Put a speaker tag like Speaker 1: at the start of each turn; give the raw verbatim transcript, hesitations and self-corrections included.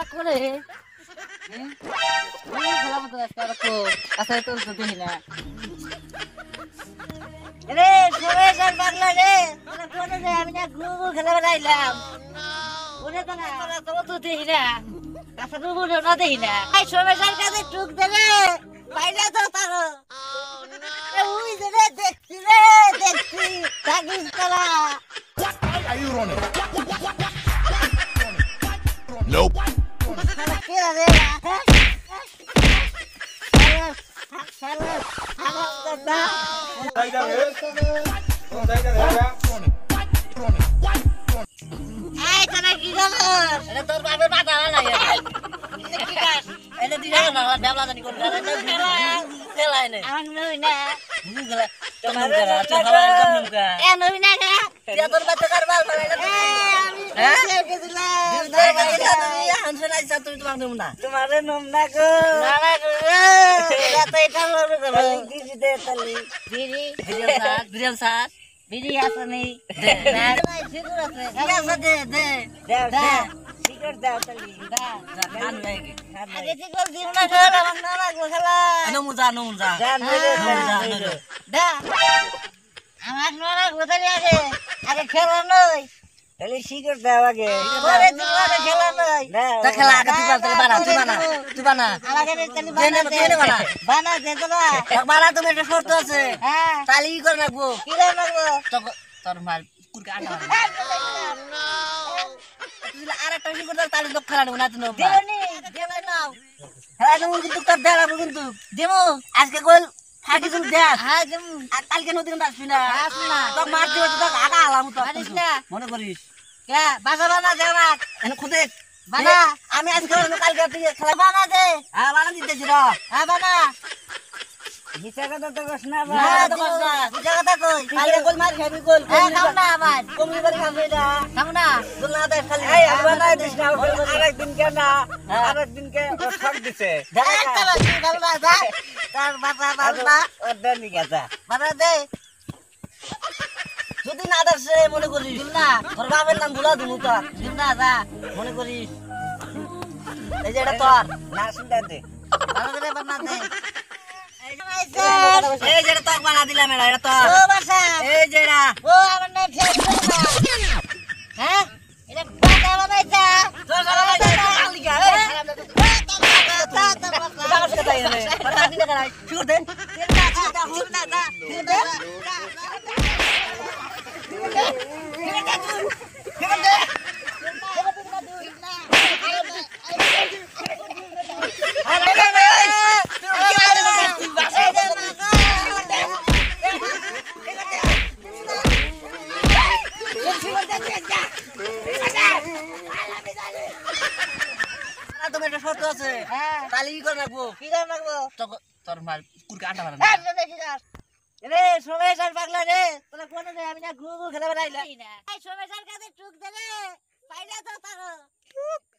Speaker 1: করে খেলা মতো আচ্ছা তোর তো দেখি না রে সবাই সব পাগলা রে তোরা কোনে রে আমি না গুগু খেলা বেড়াইলাম ওরে তো না তোরা তো তো দেখি না আচ্ছা গুগু না দেখি না এই সবাই সব কাছে টুক দে রে পাইলা তো তারো ওই যে রে দেখছি রে দেখছি তাকিস করা
Speaker 2: Are you running? Nope.
Speaker 1: কে রে এই তোরা কি করছ এটা তোর বাপের মাথা লাগে কি কাজ এটা দিরা না ডবলা জানি কোন খেলাই নে আং নই না গুগলা তোমার তোমার কমনুকা এ নই না রে দিয়া তোর বাচ্চা কারবার করে এ আমি দেখে দিলাম দেখে দিলাম তুমি হানছনা ইচ্ছা তুমি তোমার নম না তোমারে নম না গো না না গো রাতে এটা লড় করো দিদি দে তালি দিদি ভিডিও সাথ ভিডিও সাথ বিড়ি আছে নেই দে না সিগুর আছে আছে দে দে দে সিগারেট দাও তালি দা খান লাগে আগে সিগারেট দিও না গো আমার না লাগবে খেলা আনো মুজা আনো মুজা যা নইরে যা দা আমার না লাগবে তালি আগে আগে খেলা নই তালি সিগারেট দাও আগে পরে দিবারে খেলা নই তা খেলা আগে তুই তালি বানা তুই বানা তুই বানা আগে তালি বানা দে বানা বানা দে তোরা বানা তুমি একটা শর্ত আছে হ্যাঁ তালি কি করে রাখবো কি করে রাখবো তোর মাল কুরকা আন্ডা তুই আরেকটা কি করতে তালি তো খেলা না তুমি দেবনি দেলাই নাও খেলা তুমি কিন্তু তোর দেলা কিন্তু দেমো আজকে গোল থাকি তুমি দেখ হ্যাঁ দেমু আর কালকে নদী কিন্তু আসবি না আসবি না তোর মার দিও তো আগা আলাম তো আনিস না মনে করিস কে বাসা বানা দে না এনে খুদে বানা আমি আজকে কালকে তুই খেলা বানা দে হ্যাঁ বানা দিতেছি র হ্যাঁ বানা মিছা কথা তো কস না বা না তো কস না মিছা কথা কই কালকে গোল মার খাবি গোল হ্যাঁ খাও না আবার কমলি বাড়ি খাবি না খাও না গোল না দে খালি এই আর বানাই দিস না আরেক দিন কে না আরেক দিন কে ছক দিছে একটা বাকি ভালো না যা তার বাবা বাবা ওর দেনি গাজা বাবা দে যদি না দাসে মনে করিস না তোর বাবার নাম ভুলা দিমু তো দিম না যা মনে করিস এই যে এটা তোর না শুনতে দে ভালো করে বানা দে এই যেটা তক বানা দিলাম এরা এটা তো ও বাসা এই যেটা ও আমার না ঠিক না হ্যাঁ এটা বাটা বানাইতা তোর বাবা বানাইতা আলিগা এই তা তা বাসা বাসা কথা এনে বাটা দিলে করাই শুরু দে না না হুর না না শুরু দে তুমি একটা শর্ত আছে তাহলে কি করে রাখবো কি করে রাখবো তোর মার কুরকে আটা মারা রে সবাই সার পাগলা রে তোরা কোনে রে আমি না ঘুরু খেলা বেড়াইলাম এই সবাই সার কাছে টুক দে রে পাইলা তো তারো